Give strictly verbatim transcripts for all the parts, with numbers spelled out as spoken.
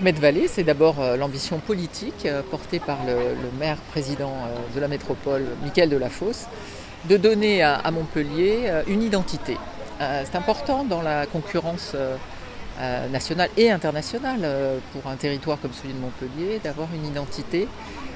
Medvalley, c'est d'abord l'ambition politique portée par le, le maire président de la métropole, Mickaël Delafosse, de donner à, à Montpellier une identité. C'est important dans la concurrence nationale et internationale pour un territoire comme celui de Montpellier d'avoir une identité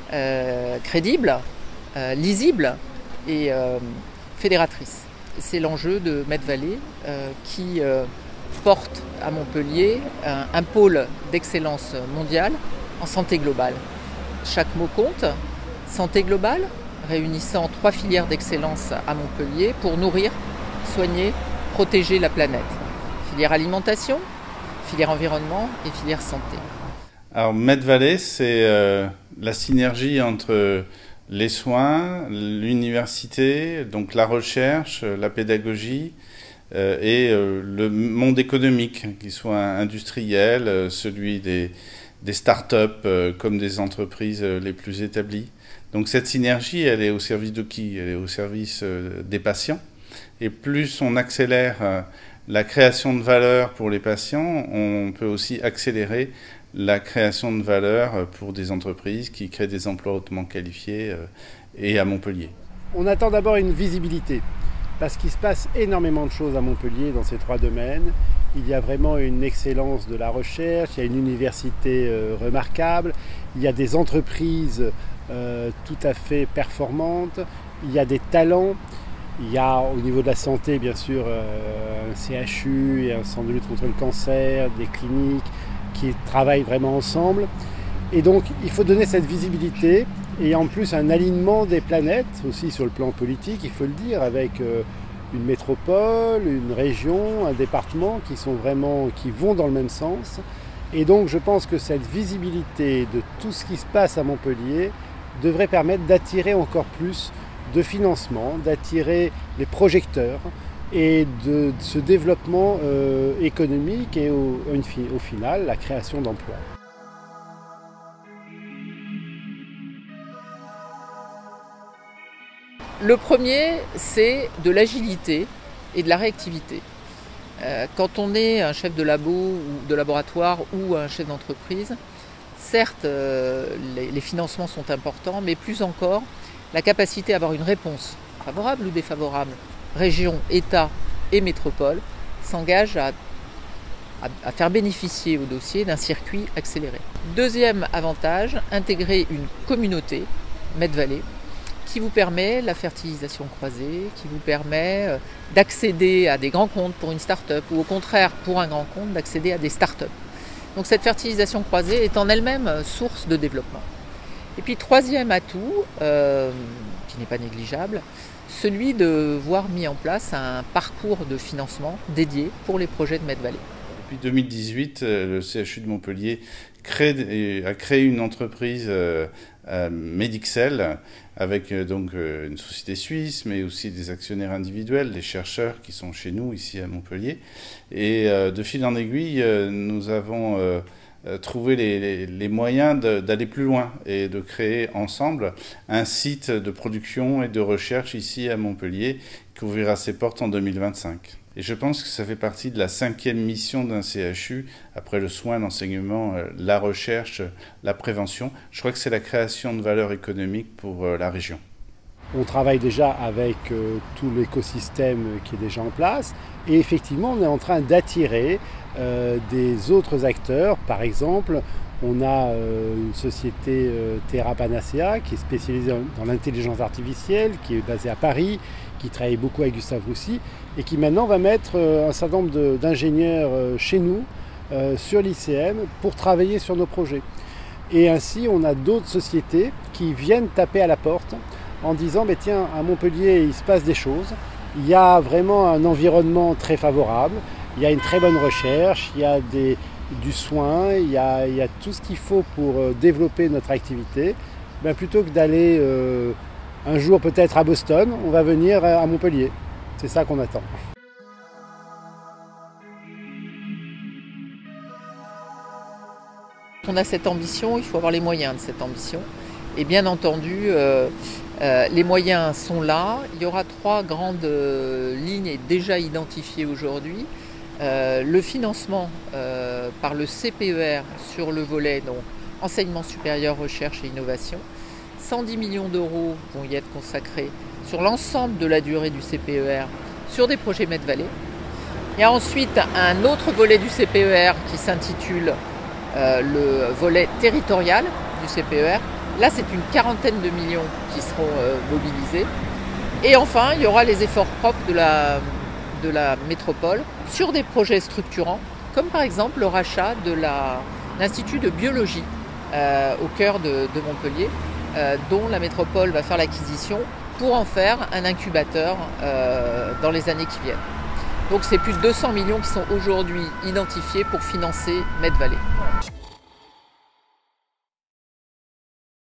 euh, crédible, euh, lisible et euh, fédératrice. C'est l'enjeu de Medvalley euh, qui euh, porte à Montpellier un, un pôle d'excellence mondiale en santé globale. Chaque mot compte. Santé globale, réunissant trois filières d'excellence à Montpellier pour nourrir, soigner, protéger la planète. Filière alimentation, filière environnement et filière santé. Alors Medvalley, c'est euh, la synergie entre les soins, l'université, donc la recherche, la pédagogie euh, et euh, le monde économique, qu'il soit industriel, euh, celui des, des start-up euh, comme des entreprises euh, les plus établies. Donc cette synergie, elle est au service de qui? Elle est au service euh, des patients. Et plus on accélère euh, la création de valeur pour les patients, on peut aussi accélérer la création de valeur pour des entreprises qui créent des emplois hautement qualifiés et à Montpellier. On attend d'abord une visibilité, parce qu'il se passe énormément de choses à Montpellier dans ces trois domaines. Il y a vraiment une excellence de la recherche, il y a une université remarquable, il y a des entreprises tout à fait performantes, il y a des talents. Il y a au niveau de la santé, bien sûr, un C H U et un centre de lutte contre le cancer, des cliniques qui travaillent vraiment ensemble. Et donc, il faut donner cette visibilité et en plus un alignement des planètes aussi sur le plan politique, il faut le dire, avec une métropole, une région, un département qui sont vraiment, qui vont dans le même sens. Et donc, je pense que cette visibilité de tout ce qui se passe à Montpellier devrait permettre d'attirer encore plus de financement, d'attirer les projecteurs et de, de ce développement euh, économique et au, au final la création d'emplois. Le premier, c'est de l'agilité et de la réactivité. Euh, quand on est un chef de labo ou de laboratoire ou un chef d'entreprise, certes euh, les, les financements sont importants, mais plus encore la capacité à avoir une réponse, favorable ou défavorable, région, État et métropole, s'engage à, à, à faire bénéficier au dossier d'un circuit accéléré. Deuxième avantage, intégrer une communauté, Medvalley, qui vous permet la fertilisation croisée, qui vous permet d'accéder à des grands comptes pour une start-up ou au contraire pour un grand compte d'accéder à des start-up. Donc cette fertilisation croisée est en elle-même source de développement. Et puis troisième atout, euh, qui n'est pas négligeable, celui de voir mis en place un parcours de financement dédié pour les projets de Medvalley. Depuis deux mille dix-huit, le C H U de Montpellier crée, a créé une entreprise euh, Medixel avec euh, donc euh, une société suisse, mais aussi des actionnaires individuels, des chercheurs qui sont chez nous ici à Montpellier. Et euh, de fil en aiguille, euh, nous avons euh, trouver les, les, les moyens d'aller plus loin et de créer ensemble un site de production et de recherche ici à Montpellier qui ouvrira ses portes en deux mille vingt-cinq. Et je pense que ça fait partie de la cinquième mission d'un C H U, après le soin, l'enseignement, la recherche, la prévention. Je crois que c'est la création de valeur économique pour la région. On travaille déjà avec euh, tout l'écosystème qui est déjà en place et effectivement on est en train d'attirer euh, des autres acteurs. Par exemple, on a euh, une société euh, Terra Panacea qui est spécialisée dans l'intelligence artificielle, qui est basée à Paris, qui travaille beaucoup avec Gustave Roussy et qui maintenant va mettre euh, un certain nombre d'ingénieurs euh, chez nous euh, sur l'I C M pour travailler sur nos projets. Et ainsi on a d'autres sociétés qui viennent taper à la porte en disant mais tiens, à Montpellier il se passe des choses, il y a vraiment un environnement très favorable, il y a une très bonne recherche, il y a des, du soin, il y a, il y a tout ce qu'il faut pour développer notre activité. Ben, plutôt que d'aller euh, un jour peut-être à Boston, on va venir à Montpellier. C'est ça qu'on attend. On a cette ambition, il faut avoir les moyens de cette ambition. Et bien entendu, euh, euh, les moyens sont là. Il y aura trois grandes euh, lignes déjà identifiées aujourd'hui. Euh, le financement euh, par le C P E R sur le volet donc, enseignement supérieur, recherche et innovation. cent dix millions d'euros vont y être consacrés sur l'ensemble de la durée du C P E R sur des projets Medvalley. Il y a ensuite un autre volet du C P E R qui s'intitule euh, le volet territorial du C P E R. Là, c'est une quarantaine de millions qui seront euh, mobilisés. Et enfin, il y aura les efforts propres de la, de la métropole sur des projets structurants, comme par exemple le rachat de la, l'Institut de biologie euh, au cœur de, de Montpellier, euh, dont la métropole va faire l'acquisition pour en faire un incubateur euh, dans les années qui viennent. Donc c'est plus de deux cents millions qui sont aujourd'hui identifiés pour financer Medvalley.